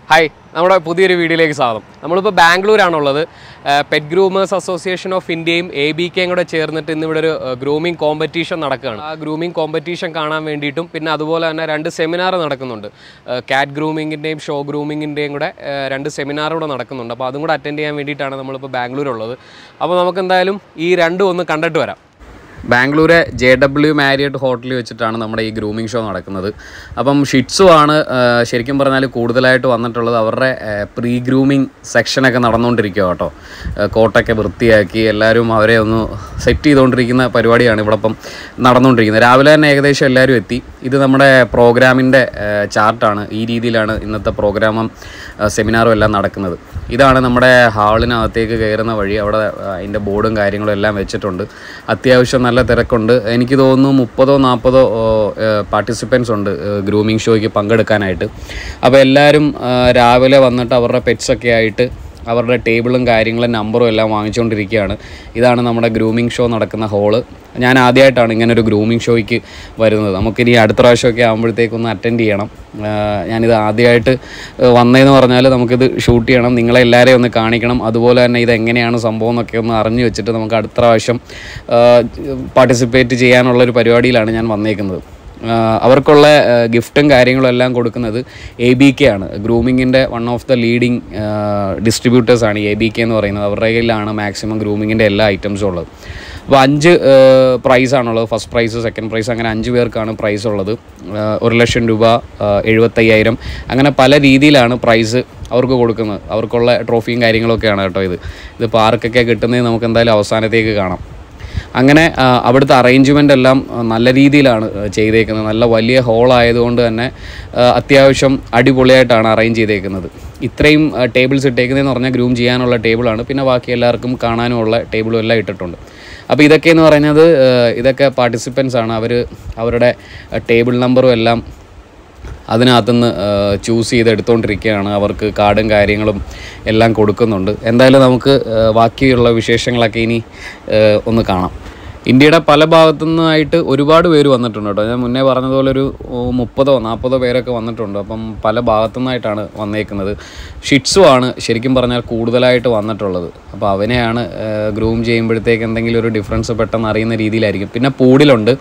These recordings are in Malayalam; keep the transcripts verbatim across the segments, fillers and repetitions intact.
Hi, നമ്മുടെ പുതിയൊരു വീഡിയോയിലേക്ക് സ്വാഗതം. നമ്മളിപ്പോൾ ബാംഗ്ലൂരാണുള്ളത്. പെറ്റ് ഗ്രൂമേഴ്സ് അസോസിയേഷൻ ഓഫ് ഇന്ത്യയും എ ബി കെയും കൂടെ ചേർന്നിട്ട് ഇന്ന് ഇവിടെ ഒരു ഗ്രൂമിംഗ് കോമ്പറ്റീഷൻ നടക്കുകയാണ്. ആ ഗ്രൂമിംഗ് കോമ്പറ്റീഷൻ കാണാൻ വേണ്ടിയിട്ടും പിന്നെ അതുപോലെ തന്നെ രണ്ട് സെമിനാർ നടക്കുന്നുണ്ട്. കാറ്റ് ഗ്രൂമിങ്ങിൻ്റെയും ഷോ ഗ്രൂമിങ്ങിൻ്റെയും കൂടെ രണ്ട് സെമിനാർ കൂടെ നടക്കുന്നുണ്ട്. അപ്പോൾ അതും കൂടെ അറ്റൻഡ് ചെയ്യാൻ വേണ്ടിയിട്ടാണ് നമ്മളിപ്പോൾ ബാംഗ്ലൂരുള്ളത്. അപ്പോൾ നമുക്ക് എന്തായാലും ഈ രണ്ടും ഒന്ന് കണ്ടിട്ട് വരാം. ബാംഗ്ലൂരെ ജെ ഡബ്ല്യു മാരിയറ്റ് ഹോട്ടലിൽ വെച്ചിട്ടാണ് നമ്മുടെ ഈ ഗ്രൂമിംഗ് ഷോ നടക്കുന്നത്. അപ്പം ഷിറ്റ്സു ആണ് ശരിക്കും പറഞ്ഞാൽ കൂടുതലായിട്ട് വന്നിട്ടുള്ളത്. അവരുടെ പ്രീ ഗ്രൂമിംഗ് സെക്ഷനൊക്കെ നടന്നുകൊണ്ടിരിക്കുക കേട്ടോ. കോട്ടൊക്കെ വൃത്തിയാക്കി എല്ലാവരും അവരെ ഒന്ന് സെറ്റ് ചെയ്തുകൊണ്ടിരിക്കുന്ന പരിപാടിയാണ് ഇവിടെ ഇപ്പം നടന്നുകൊണ്ടിരിക്കുന്നത്. രാവിലെ തന്നെ ഏകദേശം എല്ലാവരും എത്തി. ഇത് നമ്മുടെ പ്രോഗ്രാമിൻ്റെ ചാർട്ടാണ്. ഈ രീതിയിലാണ് ഇന്നത്തെ പ്രോഗ്രാമും സെമിനാറും എല്ലാം നടക്കുന്നത്. ഇതാണ് നമ്മുടെ ഹാളിനകത്തേക്ക് കയറുന്ന വഴി. അവിടെ അതിൻ്റെ ബോർഡും കാര്യങ്ങളും എല്ലാം വെച്ചിട്ടുണ്ട്. അത്യാവശ്യം നല്ല തിരക്കുണ്ട്. എനിക്ക് തോന്നുന്നു മുപ്പതോ നാൽപ്പതോ പാർട്ടിസിപ്പൻസ് ഉണ്ട് ഗ്രൂമിംഗ് ഷോയ്ക്ക് പങ്കെടുക്കാനായിട്ട്. അപ്പോൾ എല്ലാവരും രാവിലെ വന്നിട്ട് അവരുടെ പെറ്റ്സൊക്കെ ആയിട്ട് അവരുടെ ടേബിളും കാര്യങ്ങളും നമ്പറും എല്ലാം വാങ്ങിച്ചുകൊണ്ടിരിക്കുകയാണ്. ഇതാണ് നമ്മുടെ ഗ്രൂമിംഗ് ഷോ നടക്കുന്ന ഹോള്. ഞാൻ ആദ്യമായിട്ടാണ് ഇങ്ങനൊരു ഗ്രൂമിംഗ് ഷോയ്ക്ക് വരുന്നത്. നമുക്കിനി അടുത്ത പ്രാവശ്യമൊക്കെ ആകുമ്പോഴത്തേക്കൊന്ന് അറ്റൻഡ് ചെയ്യണം. ഞാനിത് ആദ്യമായിട്ട് വന്നതെന്ന് പറഞ്ഞാൽ നമുക്കിത് ഷൂട്ട് ചെയ്യണം, നിങ്ങളെല്ലാവരെയും ഒന്ന് കാണിക്കണം. അതുപോലെ തന്നെ ഇതെങ്ങനെയാണ് സംഭവം എന്നൊക്കെ ഒന്ന് അറിഞ്ഞു വെച്ചിട്ട് നമുക്ക് അടുത്ത പ്രാവശ്യം പാർട്ടിസിപ്പേറ്റ് ചെയ്യാനുള്ളൊരു പരിപാടിയിലാണ് ഞാൻ വന്നേക്കുന്നത്. അവർക്കുള്ള ഗിഫ്റ്റും കാര്യങ്ങളും എല്ലാം കൊടുക്കുന്നത് എ ബി കെ ആണ്. ഗ്രൂമിങ്ങിൻ്റെ വൺ ഓഫ് ദ ലീഡിങ് ഡിസ്ട്രിബ്യൂട്ടേഴ്സാണ് എ ബി കെ എന്ന് പറയുന്നത്. അവരുടെ കയ്യിലാണ് മാക്സിമം ഗ്രൂമിങ്ങിൻ്റെ എല്ലാ ഐറ്റംസും ഉള്ളത്. അപ്പോൾ അഞ്ച് പ്രൈസാണുള്ളത്. ഫസ്റ്റ് പ്രൈസ്, സെക്കൻഡ് പ്രൈസ്, അങ്ങനെ അഞ്ച് പേർക്കാണ് പ്രൈസ് ഉള്ളത്. ഒരു ലക്ഷം രൂപ, എഴുപത്തയ്യായിരം, അങ്ങനെ പല രീതിയിലാണ് പ്രൈസ് അവർക്ക് കൊടുക്കുന്നത്. അവർക്കുള്ള ട്രോഫിയും കാര്യങ്ങളൊക്കെയാണ് കേട്ടോ. ഇത് ഇതിപ്പോൾ ആർക്കൊക്കെ കിട്ടുന്നത് നമുക്ക് എന്തായാലും അവസാനത്തേക്ക് കാണാം. അങ്ങനെ അവിടുത്തെ അറേഞ്ച്മെൻ്റ് എല്ലാം നല്ല രീതിയിലാണ് ചെയ്തേക്കുന്നത്. നല്ല വലിയ ഹോളായതുകൊണ്ട് തന്നെ അത്യാവശ്യം അടിപൊളിയായിട്ടാണ് അറേഞ്ച് ചെയ്തേക്കുന്നത്. ഇത്രയും ടേബിൾസ് ഇട്ടേക്കുന്നതെന്ന് പറഞ്ഞാൽ ഗ്രൂം ചെയ്യാനുള്ള ടേബിളാണ്. പിന്നെ ബാക്കി എല്ലാവർക്കും കാണാനുമുള്ള ടേബിളും എല്ലാം ഇട്ടിട്ടുണ്ട്. അപ്പോൾ ഇതൊക്കെയെന്ന് പറയുന്നത് ഇതൊക്കെ പാർട്ടിസിപ്പൻസാണ്. അവർ അവരുടെ ടേബിൾ നമ്പറും എല്ലാം അതിനകത്തുനിന്ന് ചൂസ് ചെയ്ത് എടുത്തുകൊണ്ടിരിക്കുകയാണ്. അവർക്ക് കാർഡും കാര്യങ്ങളും എല്ലാം കൊടുക്കുന്നുണ്ട്. എന്തായാലും നമുക്ക് ബാക്കിയുള്ള വിശേഷങ്ങളൊക്കെ ഇനി ഒന്ന് കാണാം. ഇന്ത്യയുടെ പല ഭാഗത്തു നിന്നായിട്ട് ഒരുപാട് പേര് വന്നിട്ടുണ്ട് കേട്ടോ. ഞാൻ മുന്നേ പറഞ്ഞതുപോലെ ഒരു മുപ്പതോ നാൽപ്പതോ പേരൊക്കെ വന്നിട്ടുണ്ട്. അപ്പം പല ഭാഗത്തു നിന്നായിട്ടാണ് വന്നേക്കുന്നത്. ഷിറ്റ്സു ആണ് ശരിക്കും പറഞ്ഞാൽ കൂടുതലായിട്ട് വന്നിട്ടുള്ളത്. അപ്പോൾ അവനെയാണ് ഗ്രൂം ചെയ്യുമ്പോഴത്തേക്ക് എന്തെങ്കിലും ഒരു ഡിഫറൻസ് പെട്ടെന്ന് അറിയുന്ന രീതിയിലായിരിക്കും. പിന്നെ പൂഡിലുണ്ട്,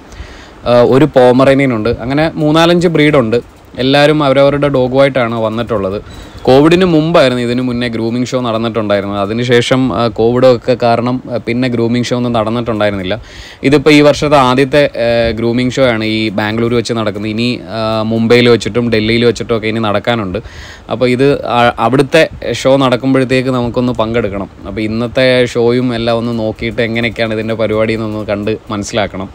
ഒരു പോമറേനിയനുണ്ട്, അങ്ങനെ മൂന്നാലഞ്ച് ബ്രീഡുണ്ട്. എല്ലാവരും അവരവരുടെ ഡോഗുമായിട്ടാണ് വന്നിട്ടുള്ളത്. കോവിഡിന് മുമ്പായിരുന്നു ഇതിന് മുന്നേ ഗ്രൂമിംഗ് ഷോ നടന്നിട്ടുണ്ടായിരുന്നത്. അതിനുശേഷം കോവിഡൊക്കെ കാരണം പിന്നെ ഗ്രൂമിംഗ് ഷോ ഒന്നും നടന്നിട്ടുണ്ടായിരുന്നില്ല. ഇതിപ്പോൾ ഈ വർഷത്തെ ആദ്യത്തെ ഗ്രൂമിംഗ് ഷോ ആണ് ഈ ബാംഗ്ലൂർ വെച്ച് നടക്കുന്നത്. ഇനി മുംബൈയിൽ വെച്ചിട്ടും ഡൽഹിയിൽ വെച്ചിട്ടും ഒക്കെ ഇനി നടക്കാനുണ്ട്. അപ്പോൾ ഇത് അവിടുത്തെ ഷോ നടക്കുമ്പോഴത്തേക്ക് നമുക്കൊന്ന് പങ്കെടുക്കണം. അപ്പോൾ ഇന്നത്തെ ഷോയും എല്ലാം ഒന്ന് നോക്കിയിട്ട് എങ്ങനെയൊക്കെയാണ് ഇതിൻ്റെ പരിപാടി എന്നൊന്ന് കണ്ട് മനസ്സിലാക്കണം.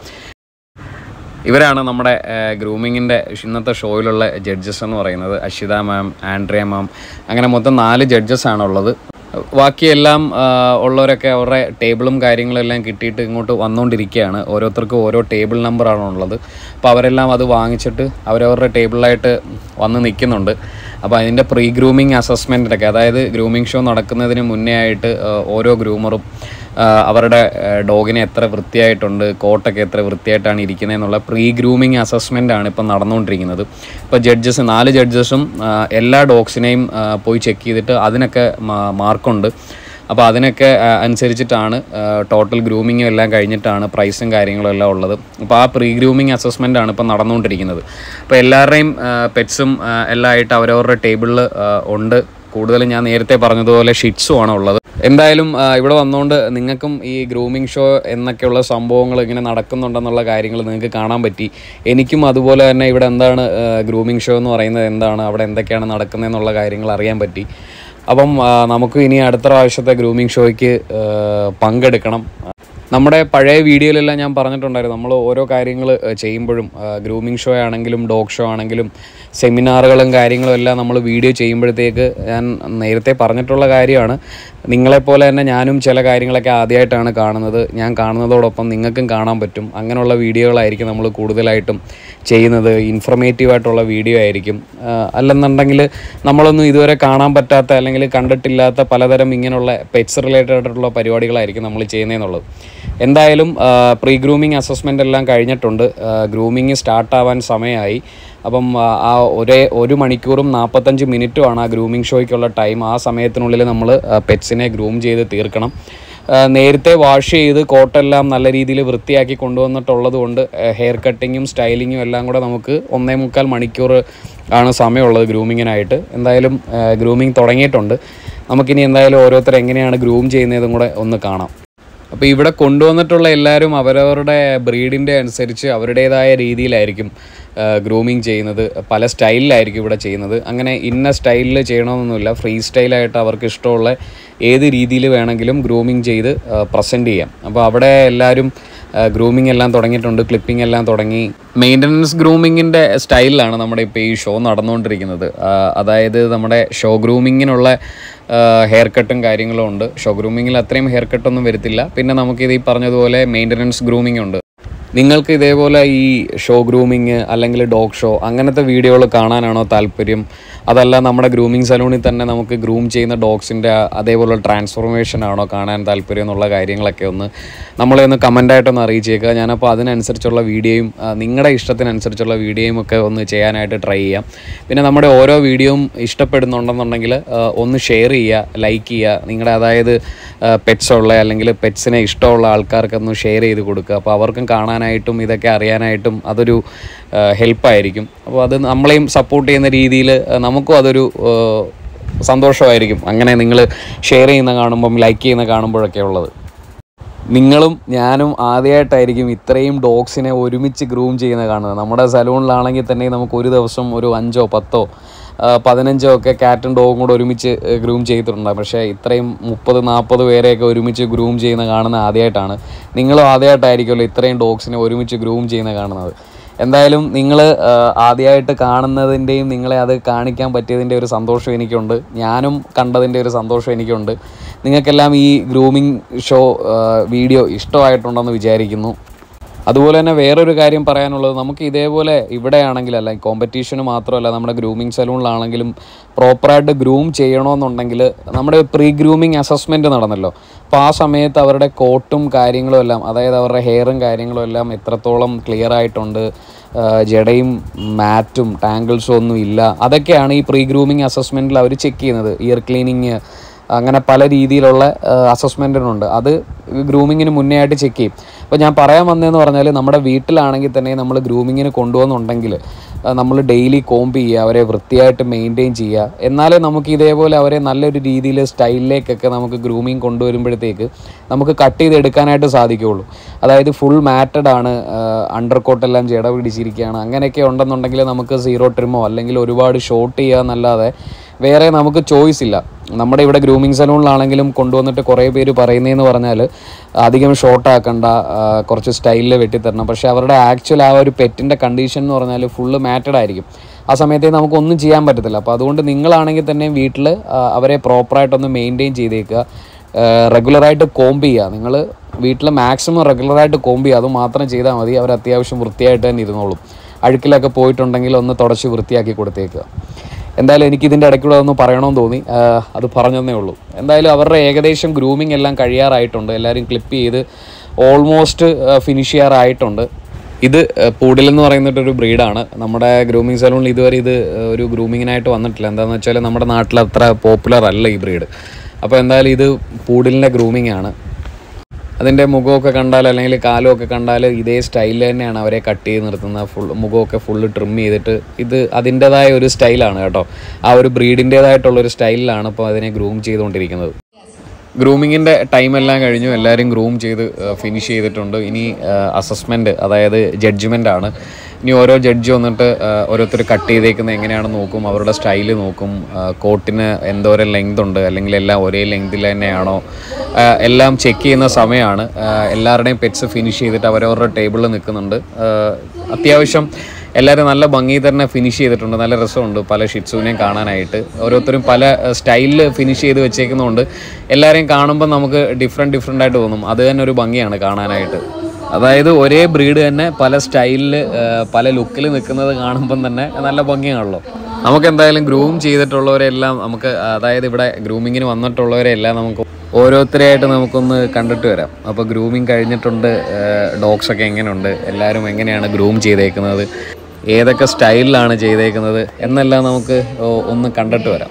ഇവരാണ് നമ്മുടെ ഗ്രൂമിങ്ങിൻ്റെ ഇന്നത്തെ ഷോയിലുള്ള ജഡ്ജസ് എന്ന് പറയുന്നത്. അഷിത മാം, ആൻഡ്രിയ മാം, അങ്ങനെ മൊത്തം നാല് ജഡ്ജസാണുള്ളത്. ബാക്കിയെല്ലാം ഉള്ളവരൊക്കെ അവരുടെ ടേബിളും കാര്യങ്ങളെല്ലാം കിട്ടിയിട്ട് ഇങ്ങോട്ട് വന്നുകൊണ്ടിരിക്കുകയാണ്. ഓരോരുത്തർക്കും ഓരോ ടേബിൾ നമ്പറാണ് ഉള്ളത്. അപ്പോൾ അവരെല്ലാം അത് വാങ്ങിച്ചിട്ട് അവരവരുടെ ടേബിളായിട്ട് വന്ന് നിൽക്കുന്നുണ്ട്. അപ്പോൾ അതിൻ്റെ പ്രീ ഗ്രൂമിങ് അസസ്മെൻറ്റിനൊക്കെ, അതായത് ഗ്രൂമിംഗ് ഷോ നടക്കുന്നതിന് മുന്നേ ആയിട്ട് ഓരോ ഗ്രൂമറും അവരുടെ ഡോഗിനെ എത്ര വൃത്തിയായിട്ടുണ്ട്, കോട്ടൊക്കെ എത്ര വൃത്തിയായിട്ടാണ് ഇരിക്കുന്നത് എന്നുള്ള പ്രീ ഗ്രൂമിങ് അസസ്മെൻ്റാണ് ഇപ്പം നടന്നുകൊണ്ടിരിക്കുന്നത്. ഇപ്പോൾ ജഡ്ജസ് നാല് ജഡ്ജസും എല്ലാ ഡോഗ്സിനെയും പോയി ചെക്ക് ചെയ്തിട്ട് അതിനൊക്കെ മാർക്കുണ്ട്. അപ്പോൾ അതിനൊക്കെ അനുസരിച്ചിട്ടാണ് ടോട്ടൽ ഗ്രൂമിങ്ങും എല്ലാം കഴിഞ്ഞിട്ടാണ് പ്രൈസും കാര്യങ്ങളും എല്ലാം ഉള്ളത്. അപ്പോൾ ആ പ്രീ ഗ്രൂമിങ് അസസ്മെൻ്റാണ് ഇപ്പം നടന്നുകൊണ്ടിരിക്കുന്നത്. അപ്പോൾ എല്ലാവരുടെയും പെറ്റ്സും എല്ലാം ആയിട്ട് അവരവരുടെ ടേബിളിൽ ഉണ്ട്. കൂടുതലും ഞാൻ നേരത്തെ പറഞ്ഞതുപോലെ ഷിറ്റ്സും ആണ് ഉള്ളത്. എന്തായാലും ഇവിടെ വന്നുകൊണ്ട് നിങ്ങൾക്കും ഈ ഗ്രൂമിംഗ് ഷോ എന്നൊക്കെയുള്ള സംഭവങ്ങൾ ഇങ്ങനെ നടക്കുന്നുണ്ടെന്നുള്ള കാര്യങ്ങൾ നിങ്ങൾക്ക് കാണാൻ പറ്റി. എനിക്കും അതുപോലെ തന്നെ ഇവിടെ എന്താണ് ഗ്രൂമിംഗ് ഷോ എന്ന് പറയുന്നത്, എന്താണ് അവിടെ എന്തൊക്കെയാണ് നടക്കുന്നതെന്നുള്ള കാര്യങ്ങൾ അറിയാൻ പറ്റി. അപ്പം നമുക്ക് ഇനി അടുത്ത പ്രാവശ്യത്തെ ഗ്രൂമിംഗ് ഷോയ്ക്ക് പങ്കെടുക്കണം. നമ്മുടെ പഴയ വീഡിയോയിലെല്ലാം ഞാൻ പറഞ്ഞിട്ടുണ്ടായിരുന്നു, നമ്മൾ ഓരോ കാര്യങ്ങൾ ചെയ്യുമ്പോഴും ഗ്രൂമിംഗ് ഷോ ആണെങ്കിലും ഡോഗ് ഷോ ആണെങ്കിലും സെമിനാറുകളും കാര്യങ്ങളും എല്ലാം നമ്മൾ വീഡിയോ ചെയ്യുമ്പോഴത്തേക്ക് ഞാൻ നേരത്തെ പറഞ്ഞിട്ടുള്ള കാര്യമാണ്. നിങ്ങളെപ്പോലെ തന്നെ ഞാനും ചില കാര്യങ്ങളൊക്കെ ആദ്യമായിട്ടാണ് കാണുന്നത്. ഞാൻ കാണുന്നതോടൊപ്പം നിങ്ങൾക്കും കാണാൻ പറ്റും. അങ്ങനെയുള്ള വീഡിയോകളായിരിക്കും നമ്മൾ കൂടുതലായിട്ടും ചെയ്യുന്നത്. ഇൻഫർമേറ്റീവായിട്ടുള്ള വീഡിയോ ആയിരിക്കും. അല്ലെന്നുണ്ടെങ്കിൽ നമ്മളൊന്നും ഇതുവരെ കാണാൻ പറ്റാത്ത അല്ലെങ്കിൽ കണ്ടിട്ടില്ലാത്ത പലതരം ഇങ്ങനെയുള്ള പെറ്റ്സ് റിലേറ്റഡ് ആയിട്ടുള്ള പരിപാടികളായിരിക്കും നമ്മൾ ചെയ്യുന്നതെന്നുള്ളത്. എന്തായാലും പ്രീ ഗ്രൂമിംഗ് അസസ്മെൻ്റ് എല്ലാം കഴിഞ്ഞിട്ടുണ്ട്. ഗ്രൂമിങ് സ്റ്റാർട്ടാവാൻ സമയമായി. അപ്പം ആ ഒരേ ഒരു മണിക്കൂറും നാൽപ്പത്തഞ്ച് മിനിറ്റുമാണ് ആ ഗ്രൂമിങ് ഷോയ്ക്കുള്ള ടൈം. ആ സമയത്തിനുള്ളിൽ നമ്മൾ പെറ്റ്സിനെ ഗ്രൂം ചെയ്ത് തീർക്കണം. നേരത്തെ വാഷ് ചെയ്ത് കോട്ടെല്ലാം നല്ല രീതിയിൽ വൃത്തിയാക്കി കൊണ്ടുവന്നിട്ടുള്ളത് കൊണ്ട് ഹെയർ കട്ടിങ്ങും സ്റ്റൈലിങ്ങും എല്ലാം കൂടെ നമുക്ക് ഒന്നേ മുക്കാൽ മണിക്കൂർ ആണ് സമയമുള്ളത് ഗ്രൂമിങ്ങിനായിട്ട്. എന്തായാലും ഗ്രൂമിങ് തുടങ്ങിയിട്ടുണ്ട്. നമുക്കിനി എന്തായാലും ഓരോരുത്തർ എങ്ങനെയാണ് ഗ്രൂം ചെയ്യുന്നതും കൂടെ ഒന്ന് കാണാം. അപ്പോൾ ഇവിടെ കൊണ്ടുവന്നിട്ടുള്ള എല്ലാവരും അവരവരുടെ ബ്രീഡിൻ്റെ അനുസരിച്ച് അവരുടേതായ രീതിയിലായിരിക്കും ഗ്രൂമിങ് ചെയ്യുന്നത്. പല സ്റ്റൈലിലായിരിക്കും ഇവിടെ ചെയ്യുന്നത്. അങ്ങനെ ഇന്ന സ്റ്റൈലിൽ ചെയ്യണമെന്നൊന്നുമില്ല. ഫ്രീ സ്റ്റൈലായിട്ട് അവർക്ക് ഇഷ്ടമുള്ള ഏത് രീതിയിൽ വേണമെങ്കിലും ഗ്രൂമിങ് ചെയ്ത് പ്രസൻറ്റ് ചെയ്യാം. അപ്പോൾ അവിടെ എല്ലാവരും ഗ്രൂമിങ് എല്ലാം തുടങ്ങിയിട്ടുണ്ട്. ക്ലിപ്പിംഗ് എല്ലാം തുടങ്ങി. മെയിൻ്റനൻസ് ഗ്രൂമിങ്ങിൻ്റെ സ്റ്റൈലിലാണ് നമ്മുടെ ഇപ്പോൾ ഈ ഷോ നടന്നുകൊണ്ടിരിക്കുന്നത്. അതായത് നമ്മുടെ ഷോ ഗ്രൂമിങ്ങിനുള്ള ഹെയർ കട്ടും കാര്യങ്ങളും ഉണ്ട്. ഷോ ഗ്രൂമിങ്ങിൽ അത്രയും ഹെയർ കട്ടൊന്നും വരത്തില്ല. പിന്നെ നമുക്കിത് ഈ പറഞ്ഞതുപോലെ മെയിൻ്റനൻസ് ഗ്രൂമിംഗ് ഉണ്ട്. നിങ്ങൾക്ക് ഇതേപോലെ ഈ ഷോ ഗ്രൂമിങ് അല്ലെങ്കിൽ ഡോഗ് ഷോ അങ്ങനത്തെ വീഡിയോകൾ കാണാനാണോ താല്പര്യം? അതല്ല നമ്മുടെ ഗ്രൂമിങ് സലൂണിൽ തന്നെ നമുക്ക് ഗ്രൂം ചെയ്യുന്ന ഡോഗ്സിൻ്റെ അതേപോലെ ട്രാൻസ്ഫോർമേഷൻ ആണോ കാണാൻ താല്പര്യം എന്നുള്ള കാര്യങ്ങളൊക്കെ ഒന്ന് നമ്മളെ ഒന്ന് കമൻ്റായിട്ടൊന്ന് അറിയിച്ചേക്കുക. ഞാനപ്പോൾ അതിനനുസരിച്ചുള്ള വീഡിയോയും നിങ്ങളുടെ ഇഷ്ടത്തിനനുസരിച്ചുള്ള വീഡിയോയും ഒക്കെ ഒന്ന് ചെയ്യാനായിട്ട് ട്രൈ ചെയ്യാം. പിന്നെ നമ്മുടെ ഓരോ വീഡിയോയും ഇഷ്ടപ്പെടുന്നുണ്ടെന്നുണ്ടെങ്കിൽ ഒന്ന് ഷെയർ ചെയ്യുക, ലൈക്ക് ചെയ്യുക. നിങ്ങളുടെ അതായത് പെറ്റ്സ് ഉള്ള അല്ലെങ്കിൽ പെറ്റ്സിനെ ഇഷ്ടമുള്ള ആൾക്കാർക്കൊന്ന് ഷെയർ ചെയ്ത് കൊടുക്കുക. അപ്പോൾ അവർക്കും കാണാനായിട്ടും ഇതൊക്കെ അറിയാനായിട്ടും അതൊരു ഹെൽപ്പായിരിക്കും. അപ്പോൾ അത് നമ്മളെയും സപ്പോർട്ട് ചെയ്യുന്ന രീതിയിൽ നമുക്കും അതൊരു സന്തോഷമായിരിക്കും. അങ്ങനെ നിങ്ങൾ ഷെയർ ചെയ്യുന്ന കാണുമ്പം ലൈക്ക് ചെയ്യുന്ന കാണുമ്പോഴൊക്കെ ഉള്ളത്. നിങ്ങളും ഞാനും ആദ്യമായിട്ടായിരിക്കും ഇത്രയും ഡോഗ്സിനെ ഒരുമിച്ച് ഗ്രൂം ചെയ്യുന്ന കാണുന്നത്. നമ്മുടെ സലൂണിലാണെങ്കിൽ തന്നെ നമുക്ക് ഒരു ദിവസം ഒരു അഞ്ചോ പത്തോ പതിനഞ്ചോ ഒക്കെ കാറ്റും ഡോഗും കൂടെ ഒരുമിച്ച് ഗ്രൂം ചെയ്തിട്ടുണ്ടാകും. പക്ഷേ ഇത്രയും മുപ്പത് നാൽപ്പത് പേരെയൊക്കെ ഒരുമിച്ച് ഗ്രൂം ചെയ്യുന്ന കാണുന്നത് ആദ്യമായിട്ടാണ്. നിങ്ങളും ആദ്യമായിട്ടായിരിക്കുമല്ലോ ഇത്രയും ഡോഗ്സിനെ ഒരുമിച്ച് ഗ്രൂം ചെയ്യുന്ന കാണുന്നത്. എന്തായാലും നിങ്ങൾ ആദ്യമായിട്ട് കാണുന്നതിൻ്റെയും നിങ്ങളെ അത് കാണിക്കാൻ പറ്റിയതിൻ്റെ ഒരു സന്തോഷം എനിക്കുണ്ട്. ഞാനും കണ്ടതിൻ്റെ ഒരു സന്തോഷം എനിക്കുണ്ട്. നിങ്ങൾക്കെല്ലാം ഈ ഗ്രൂമിങ് ഷോ വീഡിയോ ഇഷ്ടമായിട്ടുണ്ടെന്ന് വിചാരിക്കുന്നു. അതുപോലെ തന്നെ വേറൊരു കാര്യം പറയാനുള്ളത്, നമുക്ക് ഇതേപോലെ ഇവിടെയാണെങ്കിലല്ല കോമ്പറ്റീഷന് മാത്രമല്ല നമ്മുടെ ഗ്രൂമിങ് സലൂണിലാണെങ്കിലും പ്രോപ്പറായിട്ട് ഗ്രൂം ചെയ്യണമെന്നുണ്ടെങ്കിൽ നമ്മുടെ പ്രീ ഗ്രൂമിങ് അസസ്മെൻറ്റ് നടന്നല്ലോ. അപ്പോൾ ആ സമയത്ത് അവരുടെ കോട്ടും കാര്യങ്ങളും എല്ലാം, അതായത് അവരുടെ ഹെയറും കാര്യങ്ങളും എല്ലാം എത്രത്തോളം ക്ലിയർ ആയിട്ടുണ്ട്, ജടയും മാറ്റും ടാങ്കിൾസും ഒന്നും ഇല്ല, അതൊക്കെയാണ് ഈ പ്രീ ഗ്രൂമിങ് അസസ്മെൻറ്റിൽ അവർ ചെക്ക് ചെയ്യുന്നത്. ഇയർ ക്ലീനിങ് അങ്ങനെ പല രീതിയിലുള്ള അസസ്മെൻറ്റിനുണ്ട്. അത് ഗ്രൂമിങ്ങിന് മുന്നേ ആയിട്ട് ചെക്ക് ചെയ്യും. അപ്പോൾ ഞാൻ പറയാൻ വന്നതെന്ന് പറഞ്ഞാൽ നമ്മുടെ വീട്ടിലാണെങ്കിൽ തന്നെ നമ്മൾ ഗ്രൂമിങ്ങിന് കൊണ്ടുപോകുന്നുണ്ടെങ്കിൽ നമ്മൾ ഡെയിലി കോംബ് ചെയ്യുക, അവരെ വൃത്തിയായിട്ട് മെയിൻറ്റെയിൻ ചെയ്യുക. എന്നാലേ നമുക്ക് ഇതേപോലെ അവരെ നല്ലൊരു രീതിയിൽ സ്റ്റൈലിലേക്കൊക്കെ നമുക്ക് ഗ്രൂമിങ് കൊണ്ടുവരുമ്പോഴത്തേക്ക് നമുക്ക് കട്ട് ചെയ്തെടുക്കാനായിട്ട് സാധിക്കുകയുള്ളൂ. അതായത് ഫുൾ മാറ്റഡ് ആണ്, അണ്ടർ കോട്ടെല്ലാം ജട പിടിച്ചിരിക്കുകയാണ്, അങ്ങനെയൊക്കെ ഉണ്ടെന്നുണ്ടെങ്കിൽ നമുക്ക് സീറോ ട്രിമോ അല്ലെങ്കിൽ ഒരുപാട് ഷോർട്ട് ചെയ്യുക എന്നല്ലാതെ വേറെ നമുക്ക് ചോയ്സ് ഇല്ല. നമ്മുടെ ഇവിടെ ഗ്രൂമിങ് സലൂണിലാണെങ്കിലും കൊണ്ടുവന്നിട്ട് കുറേ പേര് പറയുന്നതെന്ന് പറഞ്ഞാൽ അധികം ഷോർട്ട് ആക്കണ്ട, കുറച്ച് സ്റ്റൈലിൽ വെട്ടിത്തരണം. പക്ഷേ അവരുടെ ആക്ച്വൽ ആ ഒരു പെറ്റിൻ്റെ കണ്ടീഷൻ എന്ന് പറഞ്ഞാൽ ഫുള്ള് മാറ്റഡ് ആയിരിക്കും. ആ സമയത്ത് നമുക്കൊന്നും ചെയ്യാൻ പറ്റത്തില്ല. അപ്പോൾ അതുകൊണ്ട് നിങ്ങളാണെങ്കിൽ തന്നെ വീട്ടിൽ അവരെ പ്രോപ്പറായിട്ടൊന്ന് മെയിൻറ്റെയിൻ ചെയ്തേക്കുക, റെഗുലറായിട്ട് കോംബ് ചെയ്യുക. നിങ്ങൾ വീട്ടിൽ മാക്സിമം റെഗുലറായിട്ട് കോംബ് ചെയ്യുക, അത് മാത്രം ചെയ്താൽ മതി. അവർ അത്യാവശ്യം വൃത്തിയായിട്ട് തന്നെ ഇരുന്നോളും. അഴുക്കിലൊക്കെ പോയിട്ടുണ്ടെങ്കിൽ ഒന്ന് തുടച്ച് വൃത്തിയാക്കി കൊടുത്തേക്കുക. എന്തായാലും എനിക്കിതിൻ്റെ ഇടയ്ക്കൂടെ ഒന്ന് പറയണമെന്ന് തോന്നി, അത് പറഞ്ഞതേ ഉള്ളൂ. എന്തായാലും അവരുടെ ഏകദേശം ഗ്രൂമിംഗ് എല്ലാം കഴിയാറായിട്ടുണ്ട്. എല്ലാവരും ക്ലിപ്പ് ചെയ്ത് ഓൾമോസ്റ്റ് ഫിനിഷ് ചെയ്യാറായിട്ടുണ്ട്. ഇത് പൂഡിൽ എന്ന് പറയുന്നിട്ടൊരു ബ്രീഡാണ്. നമ്മുടെ ഗ്രൂമിങ് സലൂണിൽ ഇതുവരെ ഇത് ഒരു ഗ്രൂമിങ്ങിനായിട്ട് വന്നിട്ടില്ല. എന്താണെന്ന് വെച്ചാൽ നമ്മുടെ നാട്ടിൽ അത്ര പോപ്പുലർ അല്ല ഈ ബ്രീഡ്. അപ്പോൾ എന്തായാലും ഇത് പൂഡിലിൻ്റെ ഗ്രൂമിംഗ് ആണ്. അതിൻ്റെ മുഖമൊക്കെ കണ്ടാൽ അല്ലെങ്കിൽ കാലുമൊക്കെ കണ്ടാൽ ഇതേ സ്റ്റൈലിൽ തന്നെയാണ് അവരെ കട്ട് ചെയ്ത് നിർത്തുന്നത്. ഫുൾ മുഖമൊക്കെ ഫുള്ള് ട്രിം ചെയ്തിട്ട് ഇത് അതിൻ്റേതായ ഒരു സ്റ്റൈലാണ് കേട്ടോ. ആ ഒരു ബ്രീഡിൻ്റേതായിട്ടുള്ളൊരു സ്റ്റൈലിലാണ് ഇപ്പോൾ അതിനെ ഗ്രൂം ചെയ്തുകൊണ്ടിരിക്കുന്നത്. ഗ്രൂമിങ്ങിൻ്റെ ടൈമെല്ലാം കഴിഞ്ഞു, എല്ലാവരും ഗ്രൂം ചെയ്ത് ഫിനിഷ് ചെയ്തിട്ടുണ്ട്. ഇനി അസസ്മെൻറ്റ്, അതായത് ജഡ്ജ്മെൻ്റ് ആണ്. ഇനി ഓരോ ജഡ്ജ് വന്നിട്ട് ഓരോരുത്തർ കട്ട് ചെയ്തേക്കുന്നത് എങ്ങനെയാണെന്ന് നോക്കും, അവരുടെ സ്റ്റൈല് നോക്കും, കോട്ടിന് എന്തോരം ലെങ്ത് ഉണ്ട് അല്ലെങ്കിൽ എല്ലാം ഒരേ ലെങ്തിൽ തന്നെയാണോ, എല്ലാം ചെക്ക് ചെയ്യുന്ന സമയമാണ്. എല്ലാവരുടെയും പെറ്റ്സ് ഫിനിഷ് ചെയ്തിട്ട് അവരവരുടെ ടേബിളിൽ നിൽക്കുന്നുണ്ട്. അത്യാവശ്യം എല്ലാവരും നല്ല ഭംഗി തന്നെ ഫിനിഷ് ചെയ്തിട്ടുണ്ട്. നല്ല രസമുണ്ട് പല ഷിറ്റ്സുവിനെയും കാണാനായിട്ട്. ഓരോരുത്തരും പല സ്റ്റൈലിൽ ഫിനിഷ് ചെയ്ത് വെച്ചേക്കുന്നതുകൊണ്ട് എല്ലാവരെയും കാണുമ്പോൾ നമുക്ക് ഡിഫറെൻറ്റ് ഡിഫറെൻ്റ് ആയിട്ട് തോന്നും. അത് തന്നെ ഒരു ഭംഗിയാണ് കാണാനായിട്ട്. അതായത് ഒരേ ബ്രീഡ് തന്നെ പല സ്റ്റൈലിൽ പല ലുക്കിൽ നിൽക്കുന്നത് കാണുമ്പം തന്നെ നല്ല ഭംഗിയാണല്ലോ. നമുക്ക് എന്തായാലും ഗ്രൂം ചെയ്തിട്ടുള്ളവരെല്ലാം നമുക്ക്, അതായത് ഇവിടെ ഗ്രൂമിങ്ങിന് വന്നിട്ടുള്ളവരെല്ലാം നമുക്ക് ഓരോരുത്തരെയായിട്ട് നമുക്കൊന്ന് കണ്ടിട്ട് വരാം. അപ്പോൾ ഗ്രൂമിങ് കഴിഞ്ഞിട്ടുണ്ട്, ഡോഗ്സൊക്കെ എങ്ങനെയുണ്ട്, എല്ലാവരും എങ്ങനെയാണ് ഗ്രൂം ചെയ്തേക്കുന്നത്, ഏതൊക്കെ സ്റ്റൈലിലാണ് ചെയ്തേക്കുന്നത് എന്നെല്ലാം നമുക്ക് ഒന്ന് കണ്ടിട്ട് വരാം.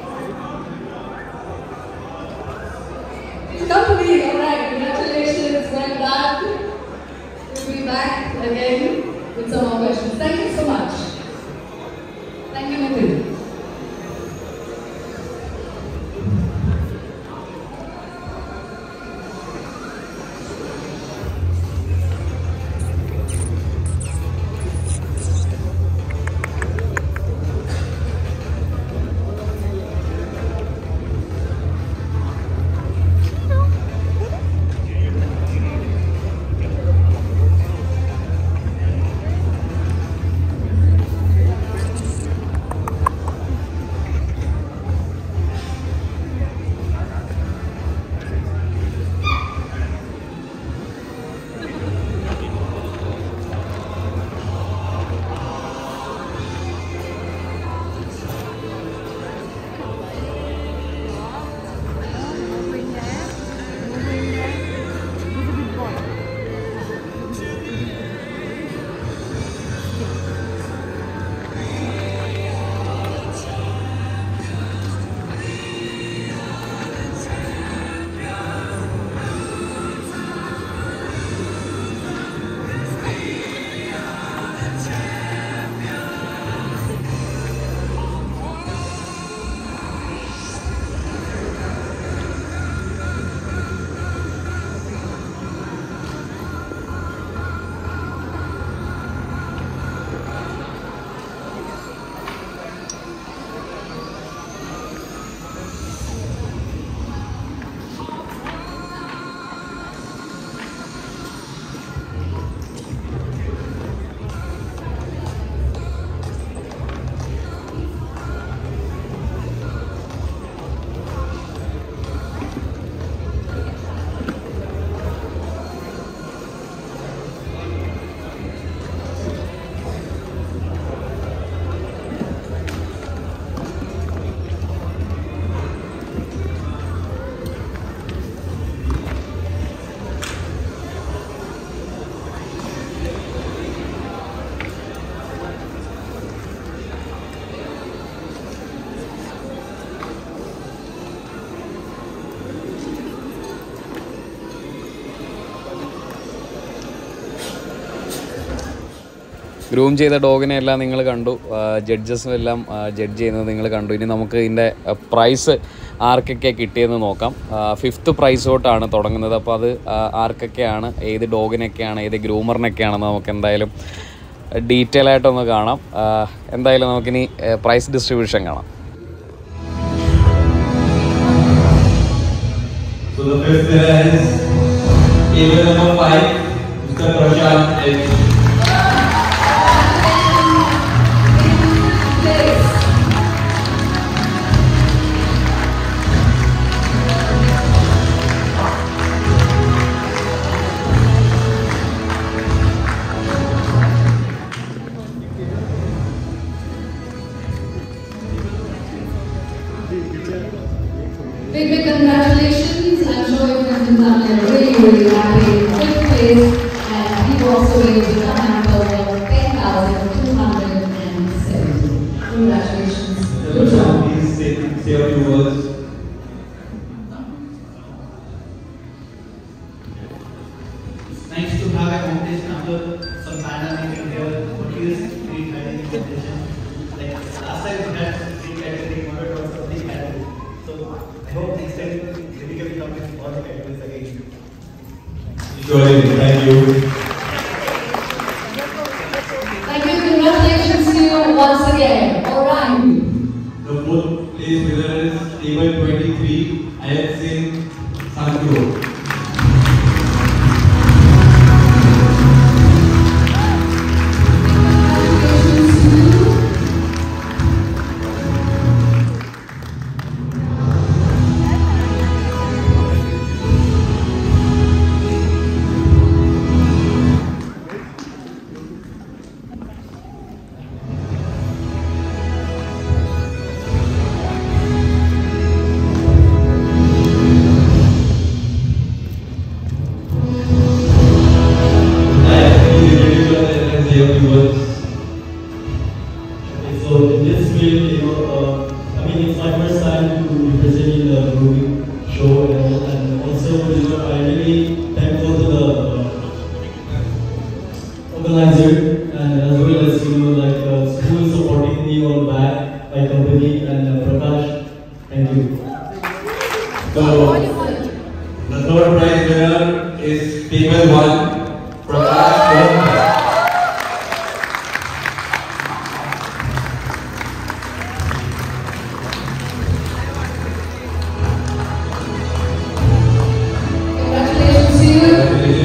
ഗ്രൂം ചെയ്ത ഡോഗിനെ എല്ലാം നിങ്ങൾ കണ്ടു, ജഡ്ജസും എല്ലാം ജഡ്ജ് ചെയ്യുന്നത് നിങ്ങൾ കണ്ടു. ഇനി നമുക്ക് ഇതിൻ്റെ പ്രൈസ് ആർക്കൊക്കെ കിട്ടിയെന്ന് നോക്കാം. ഫിഫ്ത്ത് പ്രൈസ് തൊട്ടാണ് തുടങ്ങുന്നത്. അപ്പോൾ അത് ആർക്കൊക്കെയാണ്, ഏത് ഡോഗിനൊക്കെയാണ്, ഏത് ഗ്രൂമറിനൊക്കെയാണെന്ന് നമുക്ക് എന്തായാലും ഡീറ്റെയിൽ ആയിട്ടൊന്ന് കാണാം. എന്തായാലും നമുക്കിനി പ്രൈസ് ഡിസ്ട്രിബ്യൂഷൻ കാണാം. So the first winner is table number five, Mister Prashant H. Big, big congratulations. I'm sure your friends are really, really happy. Fifth place, and he walks away with a hamper of ten thousand two hundred seventy. Congratulations. Good job. Please say, say a few words. Nice to have a competition after some pandemic in here. What is three category competition? Like last time we had three category, wanted to also three category. So I hope next time we can come with all the categories again. Surely, thank you. Thank you. Congratulations to you once again. All right. The fourth place winner is table twenty-three, Ayat Singh Sangro. you. So, the third prize winner is female one, Prakash Gopal. Congratulations to you.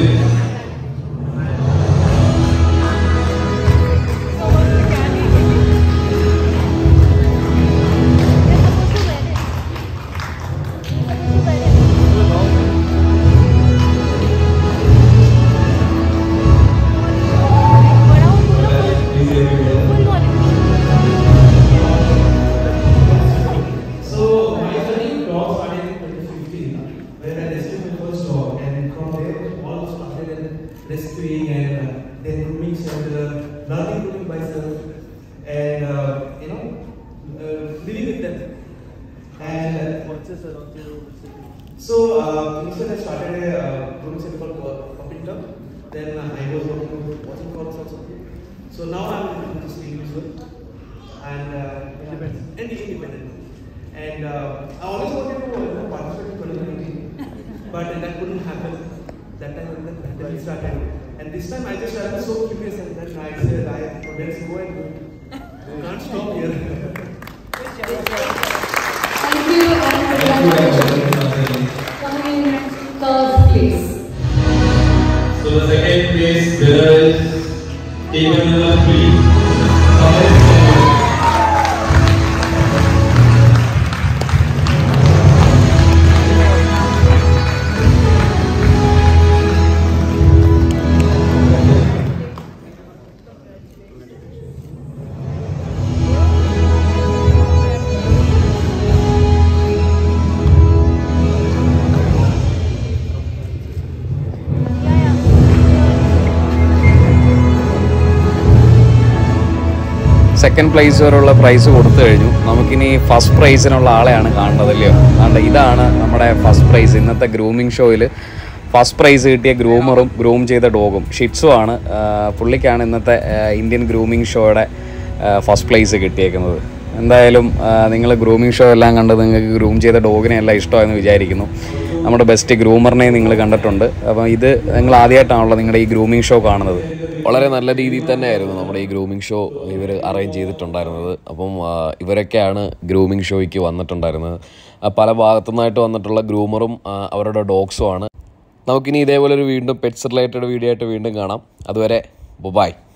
So my journey dog started in twenty fifteen, where I rescued my first dog, and from there all started in rescuing and uh, then grooming center, learning grooming myself, and uh, you know uh, living with them. And uh, so uh, initially I started a uh, grooming center called Puppy Club. Then uh, I was working with watching calls also. So now I'm into this individual and uh, independent. And independent. And uh, I always wanted to you know, participate in twenty nineteen, but that couldn't happen. That time when the pandemic started. And this time I just I was so curious, and then I said, I, let's go and do it. You can't stop here. Thank you and congratulations. Coming in third place. So the second place winner is table number three, Thomas. Second place വരെയുള്ള പ്രൈസ് കൊടുത്തു കഴിഞ്ഞു. നമുക്കിനി ഫസ്റ്റ് പ്രൈസിനുള്ള ആളെയാണ് കാണുന്നത് അല്ലയോ. അതുകൊണ്ട് ഇതാണ് നമ്മുടെ ഫസ്റ്റ് പ്രൈസ്. ഇന്നത്തെ ഗ്രൂമിംഗ് ഷോയിൽ ഫസ്റ്റ് പ്രൈസ് കിട്ടിയ ഗ്രൂമറും ഗ്രൂം ചെയ്ത ഡോഗും ഷിറ്റ്സും ആണ്. പുള്ളിക്കാണ് ഇന്നത്തെ ഇന്ത്യൻ ഗ്രൂമിംഗ് ഷോയുടെ ഫസ്റ്റ് പ്ലേസ് കിട്ടിയേക്കുന്നത്. എന്തായാലും നിങ്ങൾ ഗ്രൂമിംഗ് ഷോ എല്ലാം കണ്ട് നിങ്ങൾക്ക് ഗ്രൂം ചെയ്ത ഡോഗിനെ എല്ലാം ഇഷ്ടമായെന്ന് വിചാരിക്കുന്നു. നമ്മുടെ ബെസ്റ്റ് ഗ്രൂമറിനെ നിങ്ങൾ കണ്ടിട്ടുണ്ട്. അപ്പം ഇത് നിങ്ങൾ ആദ്യമായിട്ടാണല്ലോ നിങ്ങളുടെ ഈ ഗ്രൂമിംഗ് ഷോ കാണുന്നത്. വളരെ നല്ല രീതിയിൽ തന്നെയായിരുന്നു നമ്മുടെ ഈ ഗ്രൂമിംഗ് ഷോ ഇവർ അറേഞ്ച് ചെയ്തിട്ടുണ്ടായിരുന്നത്. അപ്പം ഇവരൊക്കെയാണ് ഗ്രൂമിംഗ് ഷോയ്ക്ക് വന്നിട്ടുണ്ടായിരുന്നത്. പല ഭാഗത്തുനിന്നായിട്ട് വന്നിട്ടുള്ള ഗ്രൂമറും അവരുടെ ഡോഗ്സും ആണ്. നമുക്കിനി ഇതേപോലെ ഒരു വീണ്ടും പെറ്റ്സ് റിലേറ്റഡ് വീഡിയോ ആയിട്ട് വീണ്ടും കാണാം. അതുവരെ ബൈ.